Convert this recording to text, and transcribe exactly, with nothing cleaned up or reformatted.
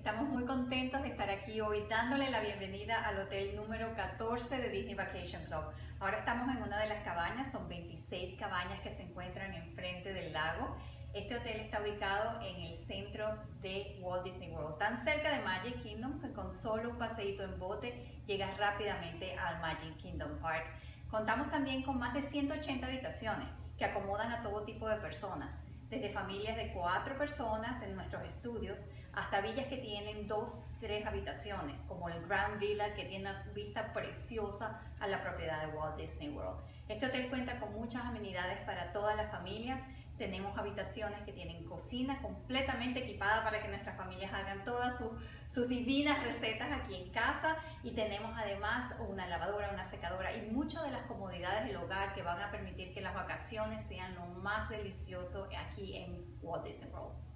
Estamos muy contentos de estar aquí hoy dándole la bienvenida al hotel número catorce de Disney Vacation Club. Ahora estamos en una de las cabañas, son veintiséis cabañas que se encuentran enfrente del lago. Este hotel está ubicado en el centro de Walt Disney World, tan cerca de Magic Kingdom que con solo un paseíto en bote llegas rápidamente al Magic Kingdom Park. Contamos también con más de ciento ochenta habitaciones que acomodan a todo tipo de personas, desde familias de cuatro personas en nuestros estudios hasta villas que tienen dos, tres habitaciones, como el Grand Villa, que tiene una vista preciosa a la propiedad de Walt Disney World. Este hotel cuenta con muchas amenidades para todas las familias. Tenemos habitaciones que tienen cocina completamente equipada para que nuestras familias hagan todas sus, sus divinas recetas aquí en casa, y tenemos además una lavadora, una secadora y muchas de las comodidades del hogar que van a permitir que las vacaciones sean lo más delicioso aquí en Walt Disney World.